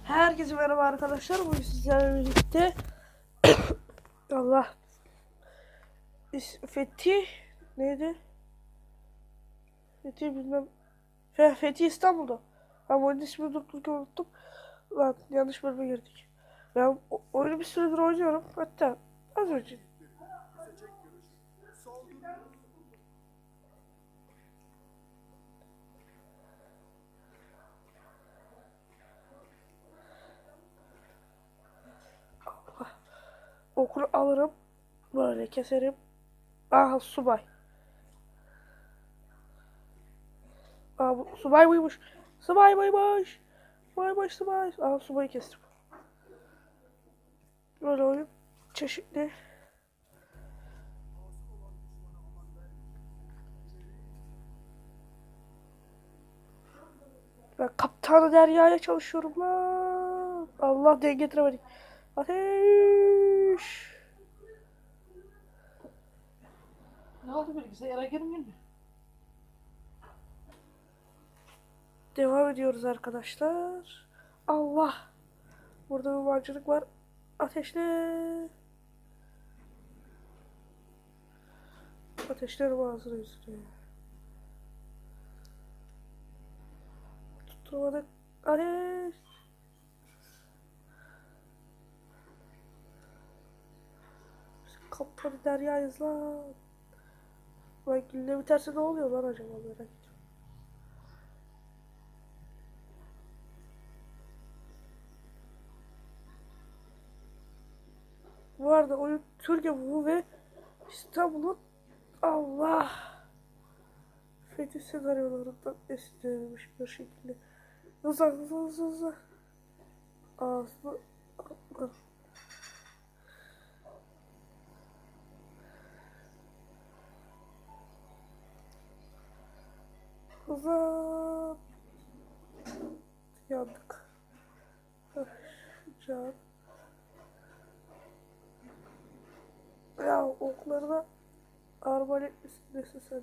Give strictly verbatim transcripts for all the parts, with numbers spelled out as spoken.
Herkese merhaba arkadaşlar. Bugün sizlerle birlikte Allah Fethi neydi? Fethi bilmem. Fe, Fethi İstanbul'da. Ben oyunun ismini durdururken unuttum. Lan yanlış bölüme girdik. Ben o- oyunu bir süredir oynuyorum. Hatta az önce. Okunu alırım. Böyle keserim. Aha subay. Aa bu subay buymuş. Subay buymuş. Buymuş subay. Aha subayı kestim. Böyle oyun çeşitli. Ben kaptanı deryaya çalışıyorum lan. Allah denk getiremedik. Ateş. Ne oldu bilgisayara girmiyor mu? Devam ediyoruz arkadaşlar. Allah. Burada bir mancınık var. Ateşle. Ateşlerim ağzına yüzüne. Tutturamadık. Ateş. Kaptanı deryayız lan. Lan gülle biterse ne oluyor lan acaba merak ediyorum. Bu arada oyun Türkiye bu ve İstanbul'un Allah Fethi senaryolarından esinlenmiş bir şekilde. Hızlı hızlı hızlı hızlı. Ağzını atlar. Hızlı. Yandık. Can. Ya oklarına arbalet üstündesin sen.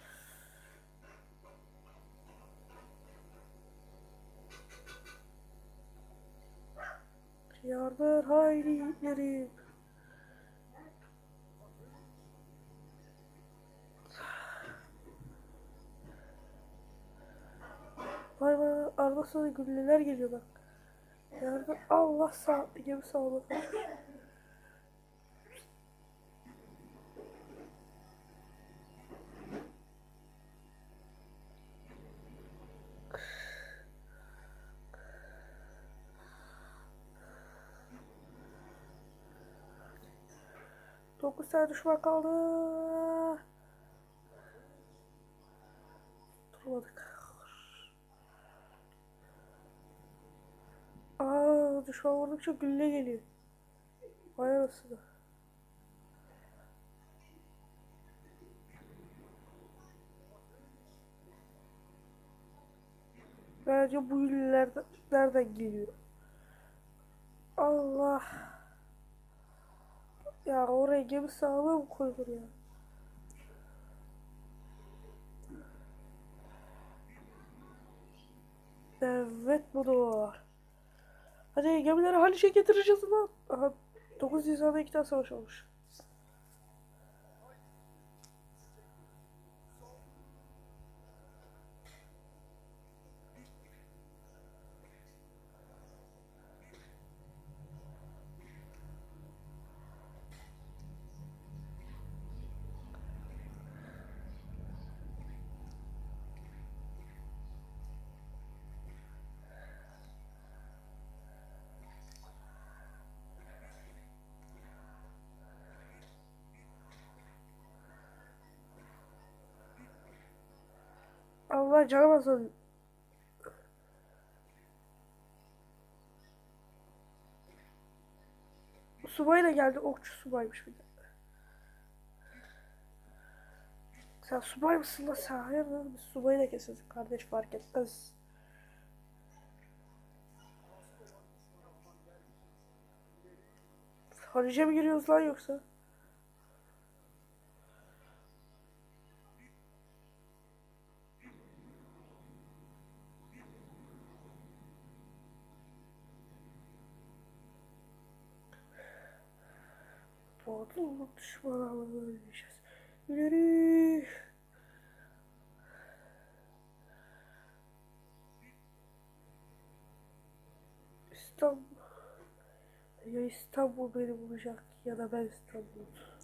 Yardır haydi yiğitlerim. Vay vay arabasına gülleler geliyor bak. Yardır Allah saatli gibi sağlık. Dokuz tane düşman kaldı. Durmadık. Aa düşman vurdukça gülle geliyor. Vay anasını. Bence bu güller nereden geliyor? Allah. Ya oraya gemi sağlığı mı koyulur ya? Evet budur. Hadi gemileri Haliç'e getireceğiz lan. Aha dokuz Nisan'da iki tane savaş olmuş. Allah canım azalıyor. Subay da geldi. Okçu subaymış bir de. Sen subay mısın lan sen? Hayırdır? Biz subayı da keseriz kardeş fark etmez. Halice mi giriyoruz lan yoksa? Doğduğum düşmanlarla öleceğiz. İleri. İstanbul. Ya İstanbul beni bulacak ya da ben İstanbul.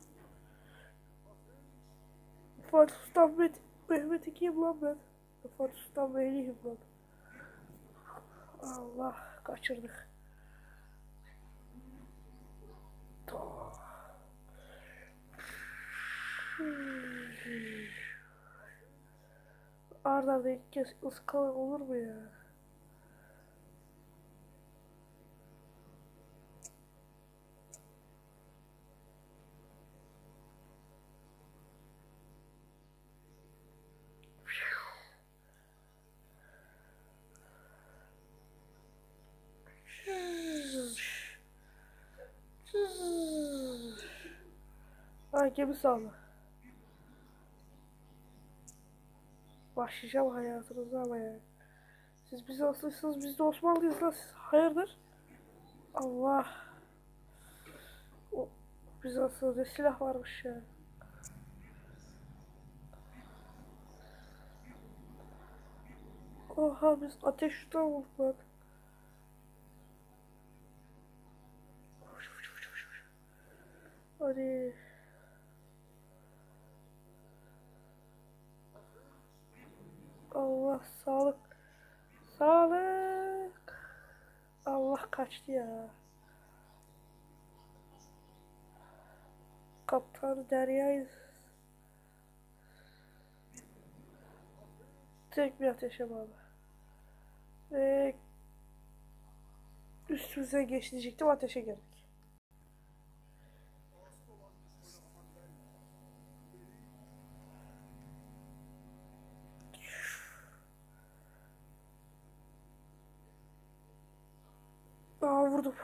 Fatih Sultan Mehmet, Mehmet'i kim lan ben? Fatih Sultan Mehmet'im lan. Allah kaçırdık. Arda arda ilk kez ıskalan olur mu ya? Ay gemi sağla. Başlayacağım hayatınıza ama ya. Siz Bizanslıysınız, biz de Osmanlıyız lan. Siz hayırdır? Allah. O Bizans'ta ne silah varmış ya. Oha biz ateş şuradan vurduk lan. Hadi. Allah sağlık. Sağlık. Allah kaçtı ya. Kaptan Derya'yız. Tek bir ateşe bağlı. Ve üstümüze geç diyecektim, ateşe geldik. Aa vurdum.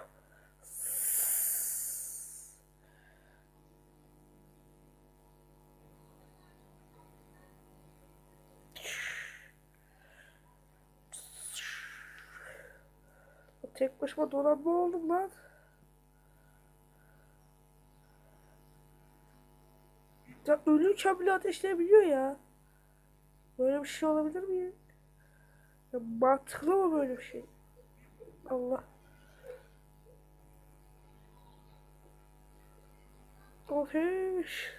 Tek başıma donanma oldum lan. Ya ölüyken bile ateşleyebiliyor ya. Böyle bir şey olabilir mi? Ya mantıklı mı böyle bir şey? Allah. Ateş.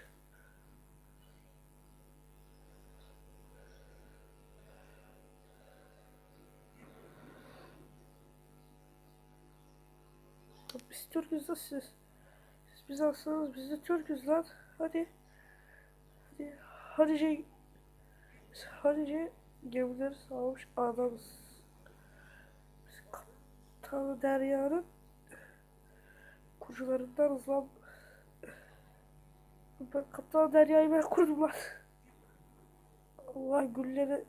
Biz Türk'üz da siz. Siz biz aslında biz de Türk'üz lan. Hadi. Hadi. Hadice. Biz Hadice gemileri sağlamış adamız. Biz Kaptan Derya'nın kurucularındanız lan. Ben Kaptan Derya'yı ben kurdum lan. Allah gülleri.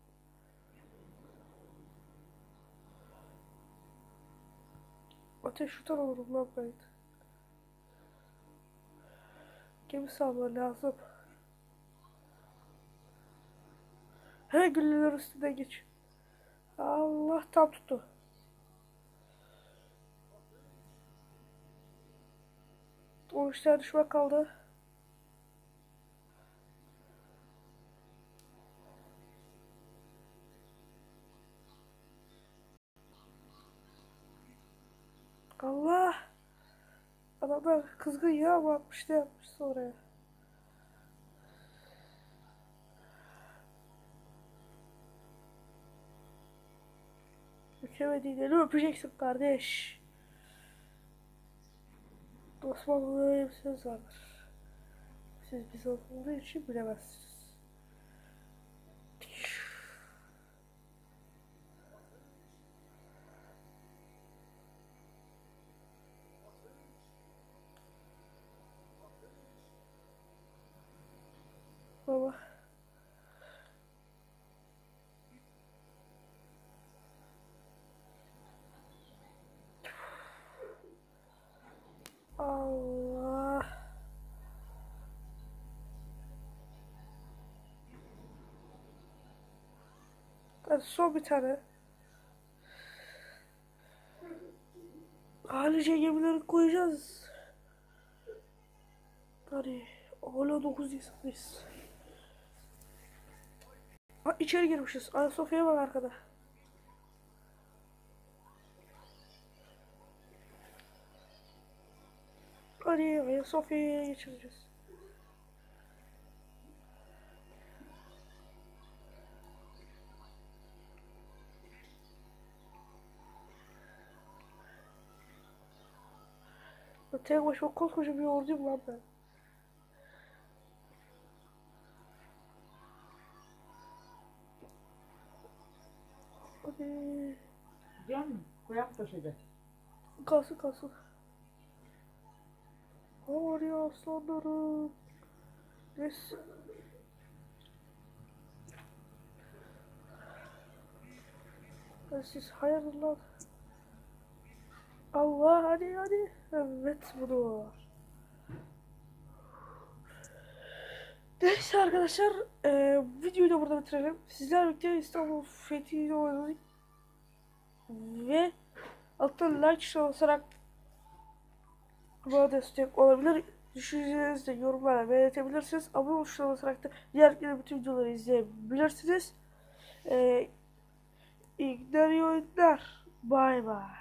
Ateş şuradan olurum lan ben. Gemi sağlaman lazım. He gülleler üstüne geç. Allah tam tuttu. on üç tane düşman kaldı. Allah. Adamlar kızgın ya ama atmış ne yapmışsa oraya. Mükemmediğini öpeceksin kardeş. Osmanlı'da öyle bir söz vardır. Siz biz olduğu için bilemezsiniz. Baba. Allah. Hadi son bir tane. Halice gemileri koyacağız. Hadi. Hala dokuz insandayız. Ha, içeri girmişiz. Ayasofya'ya bak arkada. Hadi Ayasofya'ya geçireceğiz. Tek başıma koskoca bir orduyum lan ben. Hadi. Gidiyor musun? Koyak taşıyacak. Kalsın kalsın. Hadi aslanlarım. Yes. Hadi siz hayırdır lan. Allah hadi hadi. Evet bunu. Neyse arkadaşlar, e, videoyu da burada bitirelim. Sizler birlikte İstanbul Fethi'yi oynadık. Ve alttan like tuşuna basarak bana destek olabilir. Düşüncelerinizi de yorumlara belirtebilirsiniz. Abone tuşuna basarak da diğer bütün videoları izleyebilirsiniz. E, iyi günler, iyi oyunlar. Bay bay.